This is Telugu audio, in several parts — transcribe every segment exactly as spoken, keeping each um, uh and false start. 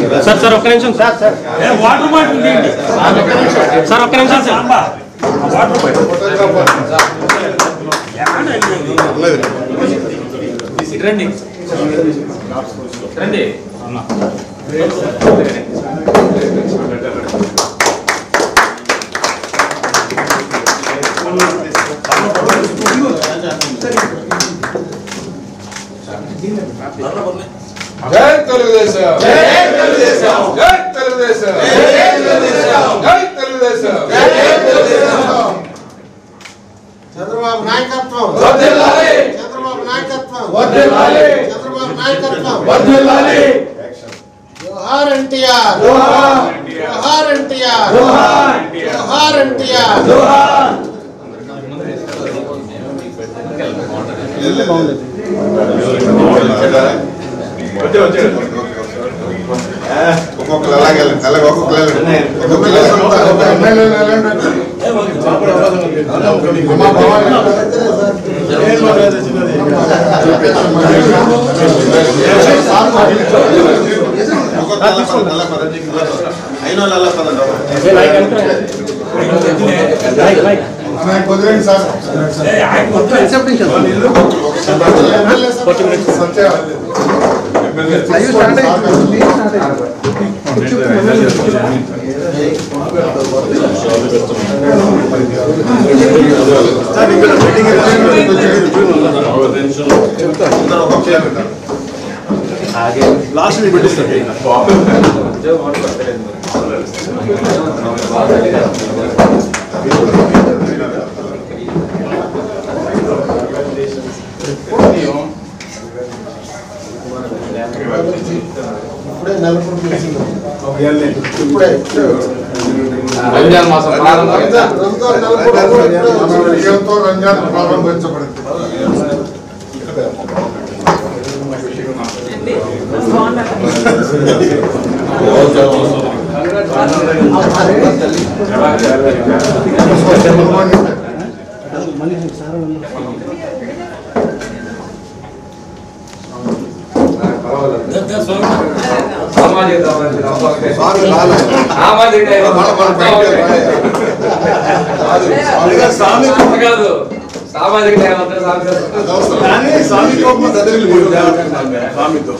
సార్ సార్ ఒక్క నిమిషం sir sir water bottle sir ఒక్క నిమిషం సార్ వాటర్ బాటిల్ రండి రండి జై తెలుగుదేశం జై తెలుగుదేశం జై తెలుగుదేశం జై తెలుగుదేశం జై తెలుగుదేశం జై తెలుగుదేశం చంద్రబాబు నాయకత్వం వర్ధిల్లాలి చంద్రబాబు నాయకత్వం వర్ధిల్లాలి చంద్రబాబు నాయకత్వం వర్ధిల్లాలి జోహార్ ఎన్టీఆర్ జోహార్ జోహార్ ఎన్టీఆర్ జోహార్ జోహార్ ఎన్టీఆర్ జోహార్ ఒక్కొక్కరు అలాగే అలాగే ఒక్కొక్కరు అయిన కుదిరండి సార్ లాస్ట్ పెట్టిస్తారు ఇప్పుడే నలుగురు ఇప్పుడే రంజాన్ మాసం ప్రారంభమైందా రంజాన్ ప్రారంభించబడింది సామాజిక కాదు సామాజిక స్వామితో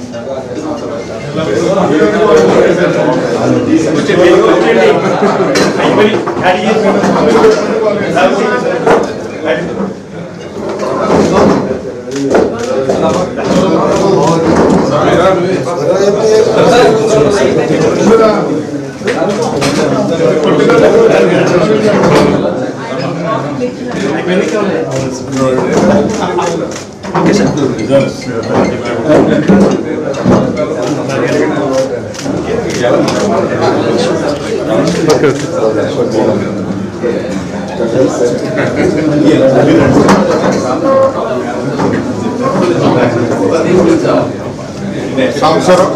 ఓకే సార్ సంవత్సరం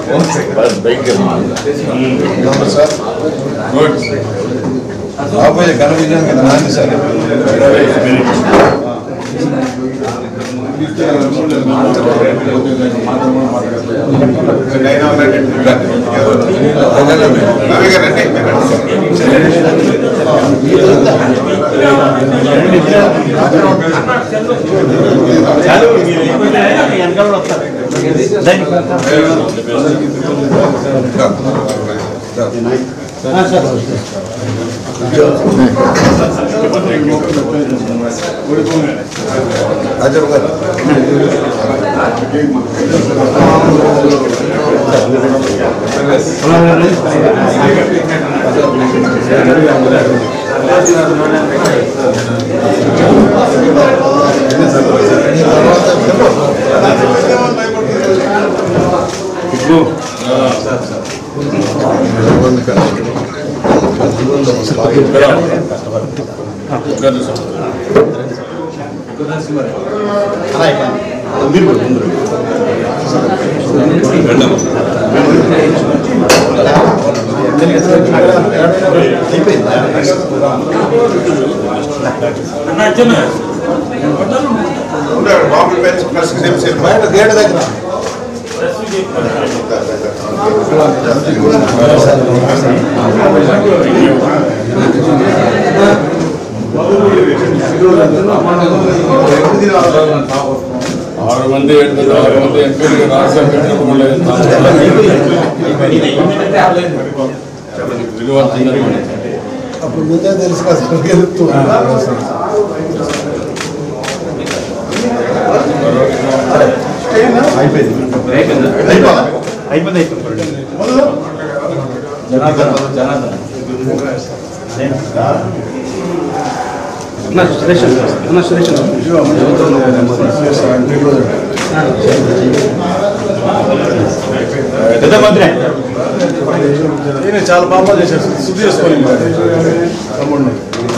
రాబోయే ఘన విజయానికి నాంది సార్ అజర్ గారు బాబు పేరు గేట్ దగ్గర ఆరు మంది ఏడు ఆరు మంది ఎంపీలు రాష్ట్రం అప్పుడు ముందే తెలుసు కదా అయిపోయింది అయిపోయింది జనార్దన్ జనార్దన్ సురేషన్ సురేషన్ మంత్రి చాలా బాగా చేశారు శుద్ధి చేసుకొని తమ్ముడిని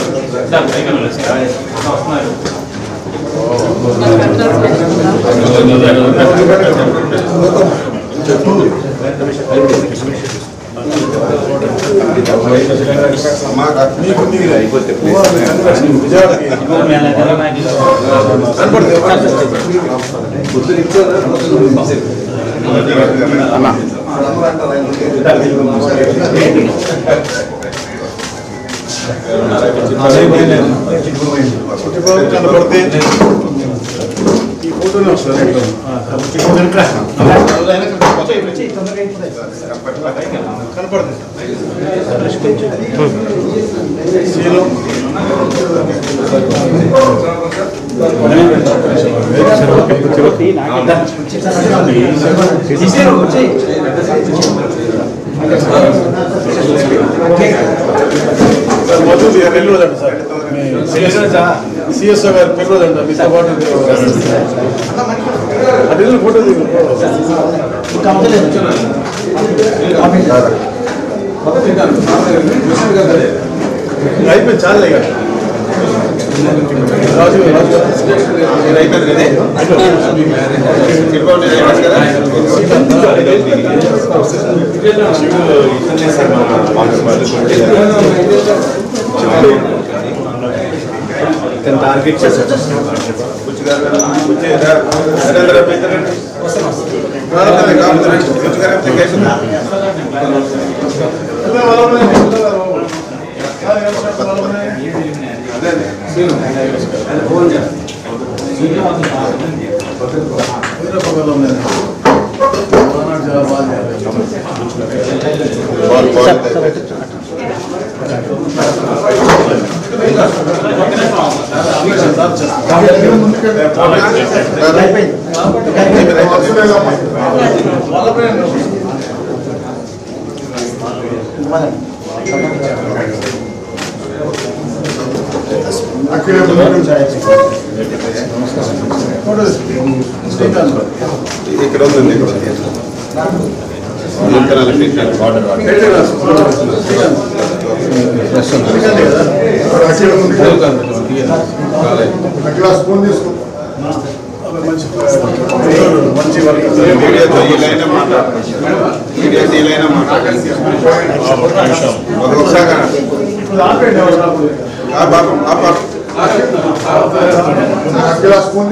కనపడితే ఈ ఫోటోనే వస్తుంది కనపడుతుంది మధు పెళ్లి రోజు అంట సార్ సిఎస్ఓ గారు పెళ్లి రోజు అంట మీతో పాటు అదే ఫోటో అయిపోయింది చాలే కదా రాజు రాజు టార్గెట్ చేశారు ఇక్కడ ఉందండి స్పూన్ తీసుకో మంచి స్పూన్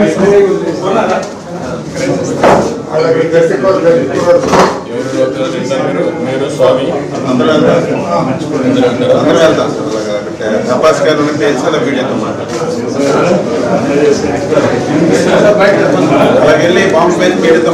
మీరు స్వామి అందరూ అందరూ వెళ్తాం తపాస్ గారు ఉంటే చాలా వీడియోతో అలాగే వెళ్ళి బాంబు పైన వీడియోతో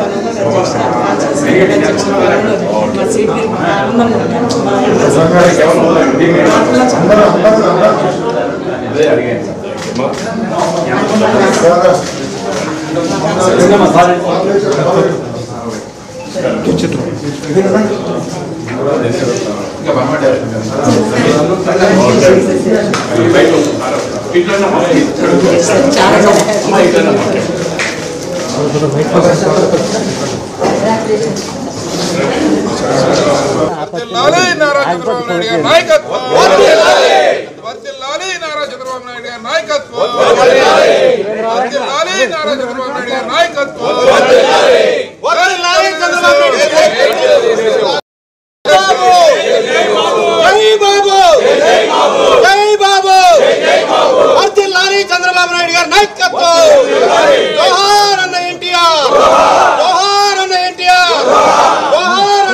వర్ధిల్లాలి నారా చంద్రబాబు నాయుడు గారి నాయకత్వం వర్ధిల్లాలి నారా చంద్రబాబు నాయుడు గారి నాయకత్వం వర్ధిల్లాలి నారా చంద్రబాబు నాయుడు గారి నాయకత్వం వర్ధిల్లాలి చంద్రబాబు నాయుడు గారి జై బాబు జై బాబు జై బాబు వర్ధిల్లాలి చంద్రబాబు నాయుడు గారి నాయకత్వం జోహార్ అన్న ఎన్టీఆర్ జోహార్ అన్న ఎన్టీఆర్ జోహార్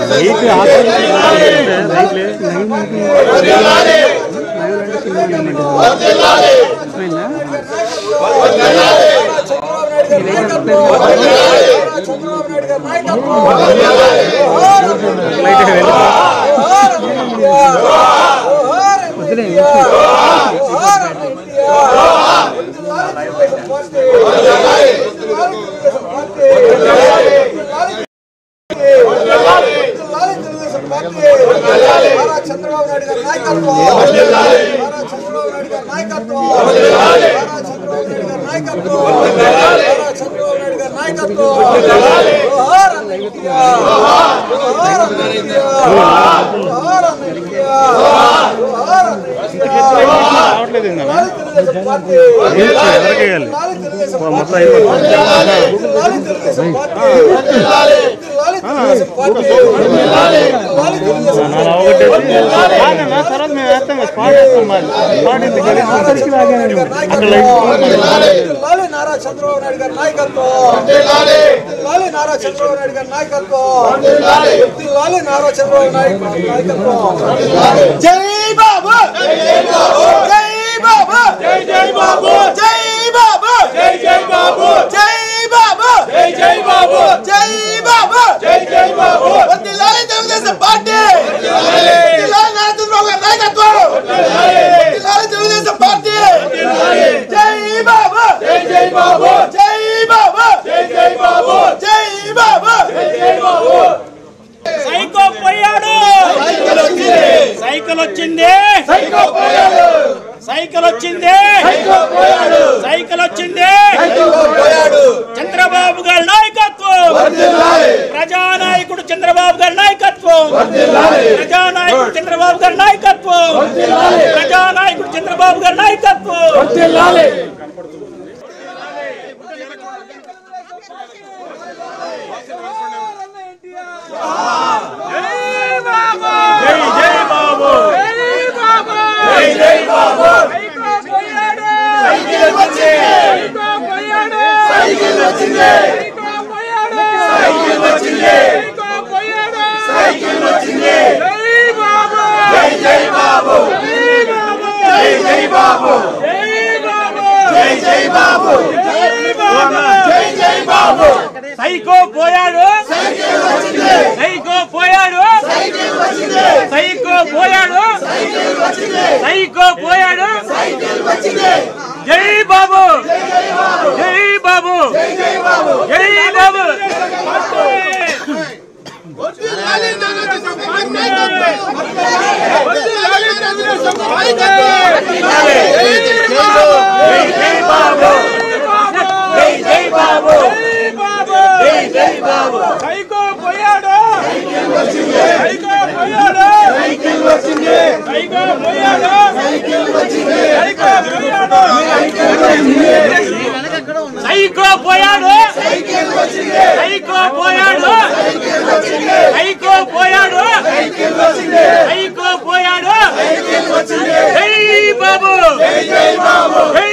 చంద్రబాబు నాయుడు గారి నాయకత్వం చంద్రబాబు నాయుడు గారి నాయకత్వం చంద్రబాబు నాయుడు గారి నాయకత్వం చంద్రబాబు నాయుడు గారి నాయకత్వం నారా చంద్రబాబు నాయుడు గారి నాయకత్వం నారా చంద్రబాబు నాయుడు గారి నాయకత్వం నారా చంద్రబాబు నాయుడు నాయకత్వం జై బాబు జై బాబు జై జై బాబు జై బాబు జై జై బాబు జై బాబు జై జై బాబు జై బాబు జై జై బాబు వందలాలి తెలుగుదేశం పార్టీ వందలాలి నారా చంద్రబాబు గారి నాయకత్వం వందలాలి తెలుగుదేశం పార్టీ జై బాబు జై జై బాబు జై బాబు జై జై బాబు జై బాబు జై జై బాబు సైకో పోయాడు సైకిల్ వచ్చింది సైకో పోయాడు సైకిల్ వచ్చింది సైకో పోయాడు సైకిల్ వచ్చింది సైకో పోయాడు చంద్రబాబు గారి నాయకత్వం వర్ధిల్లాలి ప్రజానాయకుడు చంద్రబాబు గారి నాయకత్వం వర్ధిల్లాలి ప్రజానాయకుడు చంద్రబాబు గారి నాయకత్వం వర్ధిల్లాలి ప్రజానాయకుడు చంద్రబాబు గారి నాయకత్వం వర్ధిల్లాలి సైకో పోయాడు సైకో పోయాడు సైకో పోయాడు సైకో పోయాడు జై బాబు జై బాబు జై బాబు సైకో పోయాడు సైకో పోయాడు సైకో పోయాడు సైకో పోయాడు సైకో పోయాడు సైకో పోయాడు సైకో పోయాడు జై బాబు జై